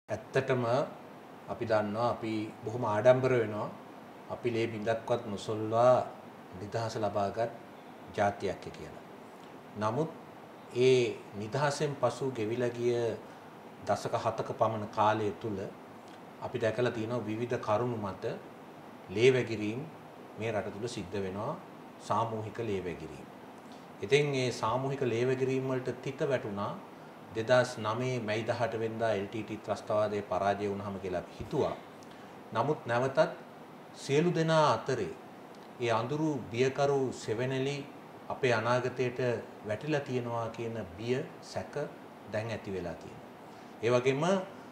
ඇත්තටම අපි දන්නවා අපි බොහොම ආඩම්බර වෙනවා අපි ලේ බින්දක්වත් නොසොල්වා නිදහස ලබාගත් ජාතියක් කියලා. නමුත් ඒ නිදහසෙන් පසු ගෙවිලා ගිය දශක 7ක පමණ කාලය තුල අපි දැකලා තියෙනවා විවිධ කරුණු මත ලේ වැගිරීම් මේ රට තුල සිද්ධ වෙනවා සාමූහික ලේ වැගිරීම්. ඉතින් මේ සාමූහික ලේ වැගිරීම් වලට තිත වැටුණා 2009 මැයි 18 වෙනිදා LTT ත්‍රස්තවාදයේ පරාජය වුණාම කියලා අපි හිතුවා. නමුත් නැවතත් සියලු දෙනා අතරේ ඒ අඳුරු බියකරු සෙවණෙලි අපේ අනාගතයට වැටිලා තියෙනවා කියන බිය සැක දැන් ඇති වෙලා තියෙනවා. ඒ වගේම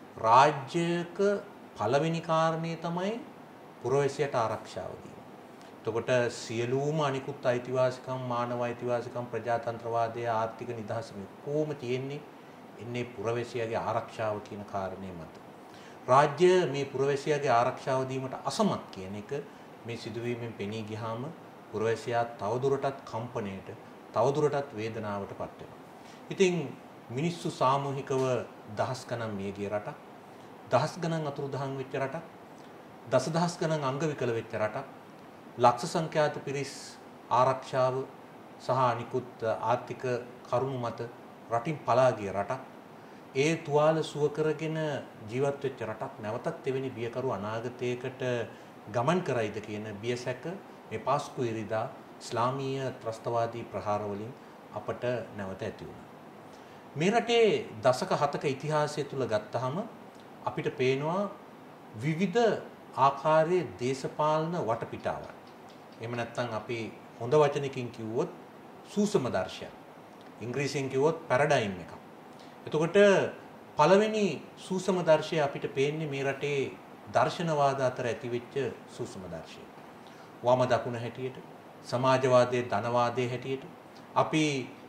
රාජ්‍යයක පළවෙනි කාරණේ තමයි පුරවැසියට ආරක්ෂාව දීම. එතකොට සියලුම අනිකුත් අයිතිවාසිකම් මානව අයිතිවාසිකම් ප්‍රජාතන්ත්‍රවාදයේ ආර්ථික නිදහස කොහොම තියෙන්නේ ඉන්නේ පුරවැසියාගේ ආරක්ෂාව කියන කාරණේ මත. රාජ්‍ය මේ පුරවැසියාගේ ආරක්ෂාව දීමට අසමත් කියන එක මේ සිදුවීමෙන් පෙනී ගියාම පුරවැසියා තවදුරටත් කම්පණයට තවදුරටත් වේදනාවටපත් වෙනවා. ඉතින් මිනිස්සු සාමූහිකව දහස් ගණන් මිය ගිය රටක්, දහස් ගණන් අතුරුදහන් වෙච්ච රටක්, දසදහස් ගණන් අංග විකල වෙච්ච රටක්, ලක්ෂ සංඛ්‍යාත පිරිස් ආරක්ෂාව සහ අනිකුත් ආර්ථික කරුණු මත රටින් පලා ගිය රටක්, ඒ තුවාල සුව කරගෙන ජීවත් වෙච්ච රටක් නැවතත් එවැනි බියකරු අනාගතයකට ගමන් කරයිද කියන බියසැක මේ පාස්කු ඉරිදා ඉස්ලාමීය ත්‍රස්තවාදී ප්‍රහාර වලින් අපට නැවත ඇති වුණා. මේ රටේ දශක 7ක ඉතිහාසය තුල ගත්තහම අපිට පේනවා විවිධ ආකාරයේ දේශපාලන වටපිටාවක්. එහෙම නැත්නම් අපි හොඳ වචනකින් කිව්වොත් සූසම දර්ශයක්. ඉංග්‍රීසියෙන් කිව්වොත් පැරඩයිම් එකක්. එතකොට පළවෙනි සූසම දර්ශය අපිට පේන්නේ මේ රටේ දර්ශනවාද අතර ඇතිවෙච්ච සූසම දර්ශය. වම දකුණ හැටියට, සමාජවාදයේ ධනවාදයේ හැටියට අපි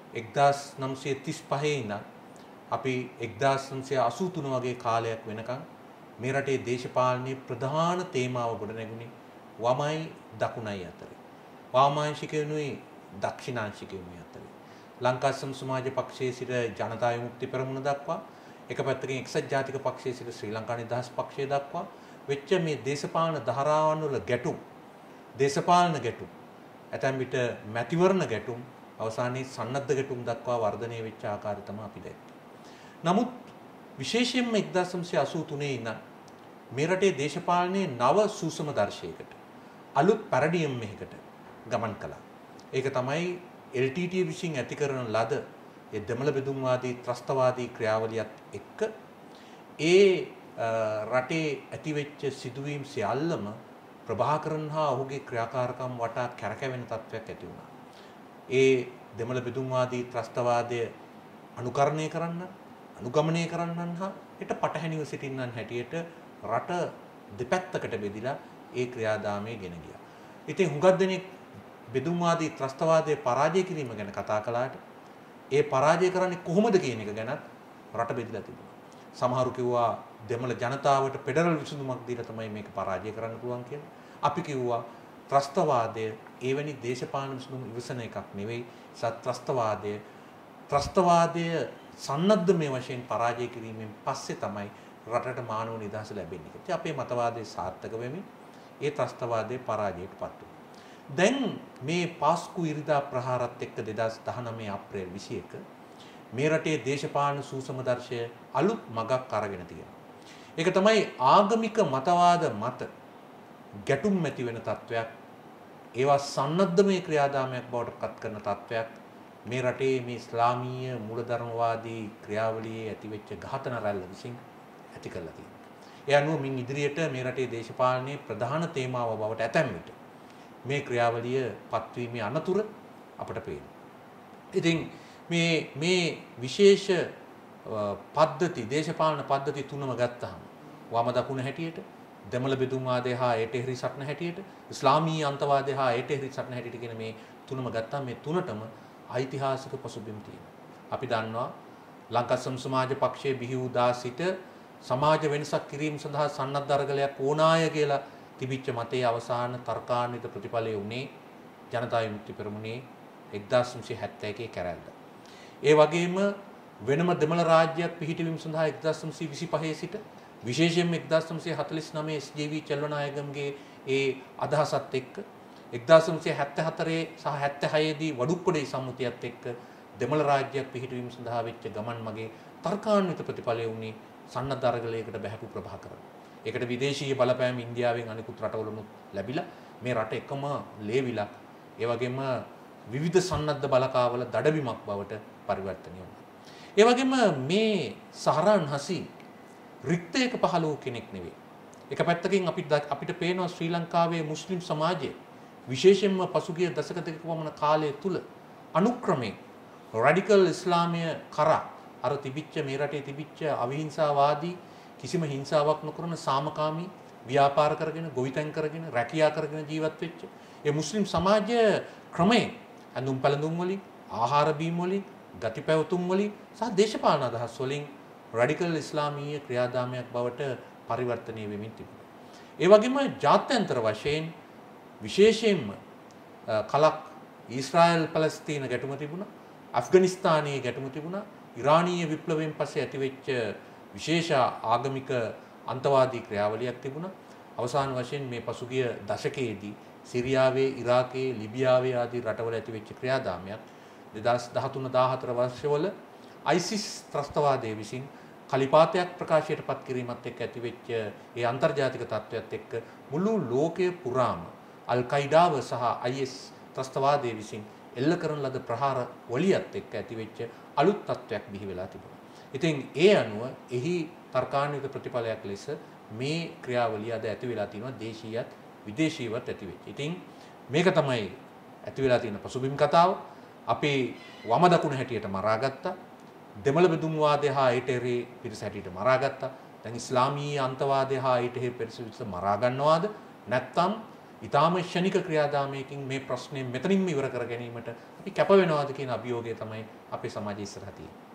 1935 ඉඳන් අපි 1983 වගේ කාලයක් වෙනකන් මේ රටේ දේශපාලනයේ ප්‍රධාන තේමාව ගොඩ නැගුණේ වමයි දකුණයි අතරේ. වාමාංශිකයනුයි දක්ෂිණාංශිකයනුයි අතරේ. ලංකා සමාජ පක්ෂයේ සිට ජනතා විමුක්ති පෙරමුණ දක්වා එක පැත්තකින් එක්සත් ජාතික පක්ෂයේ සිට ශ්‍රී ලංකා නිදහස් පක්ෂය දක්වා වෙච්ච මේ දේශපාලන ධාරාවන් වල ගැටුම්, දේශපාලන ගැටුම්, ඇතැම් විට මැතිවරණ ගැටුම්, අවසානයේ සන්නද්ධ ගැටුම් දක්වා වර්ධනය වෙච්ච ආකාරය තමයි අපි දැක්කේ. නමුත් විශේෂයෙන්ම 1983 ඉඳන් මේ රටේ දේශපාලනයේ නව සූසම දර්ශයකට, අලුත් පැරඩියම් එකකට ගමන් කළා. ඒක තමයි LTT විසින් ඇති කරන ලද ඒ දෙමළ බෙදුම්වාදී ත්‍රස්තවාදී ක්‍රියාවලියත් එක්ක ඒ රටේ ඇතිවෙච්ච සිදුවීම් සියල්ලම ප්‍රභාකරන් හා ඔහුගේ ක්‍රියාකාරකම් වටා කැරකෙවෙන තත්ත්වයක් ඇති වුණා. ඒ දෙමළ බෙදුම්වාදී ත්‍රස්තවාදය අනුකරණය කරන්න, අනුගමනය කරන්නන් හා ඊට පටහැනිව සිටින්නන් හැටියට රට දෙපැත්තකට බෙදිලා ඒ ක්‍රියාදාමයේ ගෙන ගියා. ඉතින් හුඟක් දෙනෙක් බෙදුම්වාදී ත්‍රස්තවාදයේ පරාජය කිරීම ගැන කතා කළාට ඒ පරාජය කරන්නේ කොහොමද කියන එක ගැනත් රට බෙදලා තිබුණා. සමහරු කිව්වා දෙමළ ජනතාවට ෆෙඩරල් විසඳුමක් දීලා තමයි මේක පරාජය කරන්න පුළුවන් කියලා. අපි කිව්වා ත්‍රස්තවාදය එවැනි දේශපාලන විසඳුම් ඉවසන එකක් නෙවෙයි. ත්‍රස්තවාදය සන්නද්ධ මේ වශයෙන් පරාජය කිරීමෙන් පස්සේ තමයි රටට මානව නිදහස ලැබෙන්නේ. ඉතින් අපේ මතවාදයේ සාර්ථක වෙමින් ඒ ත්‍රස්තවාදයේ පරාජයටපත් වුණා. දැන් මේ පාස්කු ඉරිදා ප්‍රහාරත් එක්ක 2019 අප්‍රේල් 21 මේ රටේ දේශපාලන සූසම දර්ශය අලුත් මගක් අරගෙන තියෙනවා. ඒක තමයි ආගමික මතවාද මත ගැටුම් ඇති වෙන තත්වයක්. ඒවා සන්නද්ධමය ක්‍රියාදාමයක් බවට පත් කරන තත්වයක් මේ රටේ මේ ඉස්ලාමීය මූලධර්මවාදී ක්‍රියාවලියේ ඇතිවෙච්ච ඝාතන රැල්ල විසින් ඇති කරලා තියෙනවා. ඒ අනුව මින් ඉදිරියට මේ රටේ දේශපාලනයේ ප්‍රධාන තේමාව බවට ඇතැම් විට මේ ක්‍රියාවලිය පත්වීමේ අනතුර අපට පේනවා. ඉතින් මේ විශේෂ පද්ධති දේශපාලන පද්ධති තුනම ගත්තාම වම දකුණ හැටියට, දෙමළ බෙදුම්වාදය හා ඒටෙහිරි සටන හැටියට, ඉස්ලාමීය අන්තවාදය හා ඒටෙහිරි සටන හැටියට කියන මේ තුනම ගත්තාම මේ තුනටම ඓතිහාසික පසුබිම් තියෙනවා. අපි දන්නවා ලංකා සමාජ පක්ෂයේ බිහි වූ දා සිට සමාජ වෙනසක් කිරීම සඳහා සන්නද්ධ අරගලයක් ඕනාය කියලා තිබිච්ච මතයේ අවසාන තර්කාන්විත ප්‍රතිඵලය උනේ ජනතා විමුක්ති පෙරමුණේ 1971 කැරැල්ල. ඒ වගේම වෙනම දෙමළ රාජ්‍යයක් පිහිටවීම සඳහා 1925 සිට විශේෂයෙන්ම 1949 SJV චෙල්වනායකම්ගේ ඒ අදහසත් එක්ක 1974 සහ 76 දී වඩුක්කොඩේ සම්මුතියත් එක්ක දෙමළ රාජ්‍යයක් පිහිටවීම සඳහා වෙච්ච ගමන් මගේ තර්කාන්විත ප්‍රතිඵලය වුණේ සන්නද්ධ අරගලයකට බැහැපු ප්‍රභාකරන්. ඒකට විදේශීය බලපෑම ඉන්දියාවෙන් අනිකුත් රටවලුත් ලැබිලා මේ රට එකම ලේවිලක් ඒ වගේම විවිධ සන්නද්ධ බලකාවල දඩබිමක් බවට පරිවර්තනය වුණා. ඒ වගේම මේ සහරාන් හසී රික්තයක පහළ වූ කෙනෙක් නෙවෙයි. එක පැත්තකින් අපිට පේනවා ශ්‍රී ලංකාවේ මුස්ලිම් සමාජය විශේෂයෙන්ම පසුගිය දශක දෙකක පමණ කාලය තුල අනුක්‍රමයෙන් රැඩිකල් ඉස්ලාමය කරා අර තිබිච්ච මේ රටේ තිබිච්ච අවිහිංසාවාදී කිසිම හිංසාවක් නොකරන සාමකාමී ව්‍යාපාර කරගෙන ගොවිතැන් කරගෙන රැකියා කරගෙන ජීවත් වෙච්ච ඒ මුස්ලිම් සමාජය ක්‍රමයෙන් අඳුම් පැළඳුම් වලින් ආහාර බීම් වලින් ගති පැවතුම් වලින් සහ දේශපාලන අදහස් වලින් රැඩිකල් ඉස්ලාමීය ක්‍රියාදාමයක් බවට පරිවර්තනය වෙමින් තිබුණා. ඒ වගේම ජාත්‍යන්තර වශයෙන් විශේෂයෙන්ම කලක් ඊශ්‍රායල් පැලස්තීන ගැටුම තිබුණා. අෆ්ගනිස්තානයේ ගැටුම තිබුණා. ඉරානීය විප්ලවයෙන් පස්සේ ඇතිවෙච්ච විශේෂ ආගමික අන්තවාදී ක්‍රියාවලියක් තිබුණා. අවසාන වශයෙන් මේ පසුගිය දශකයේදී සිරියාවේ, ඉරාකයේ, ලිබියාවේ ආදී රටවල ඇතිවෙච්ච ක්‍රියාදාමයක් 2013-14 වර්ෂවල ISIS ත්‍රස්තවාදයේ විසින් කලිපාතයක් ප්‍රකාශයට පත් කිරීමත් එක්ක ඇතිවෙච්ච ඒ අන්තර්ජාතික තත්ත්වයක් එක්ක මුළු ලෝකයේ පුරාම අල් කයිඩාව සහ IS ත්‍රස්තවාදයේ විසින් එල්ල කරන ලද ප්‍රහාර වලියත් එක්ක ඇතිවෙච්ච අලුත් තත්ත්වයක් බිහි වෙලා තිබුණා. ඉතින් ඒ අනුව එහි තර්කාන්විත ප්‍රතිඵලයක් ලෙස මේ ක්‍රියාවලිය අද ඇති වෙලා තියෙනවා දේශීයත් විදේශීයවත් ඇති වෙච්ච. ඉතින් මේක තමයි ඇති වෙලා තියෙන පසුබිම් කතාව. අපේ වම දකුණ හැටියට මරාගත්තා. දෙමළ බෙදුම් වාදය හා ඊට එරේ පිරිස හැටියට මරාගත්තා. දැන් ඉස්ලාමීය අන්තවාදය හා ඊට එරේ පිරිස මරා ගන්නවාද නැත්නම් ඊටාම ශනික ක්‍රියාදාමයකින් මේ ප්‍රශ්නේ මෙතනින්ම ඉවර කර ගැනීමට අපි කැප වෙනවාද කියන අභියෝගය තමයි අපේ සමාජයේ ඉස්සරහ තියෙන්නේ.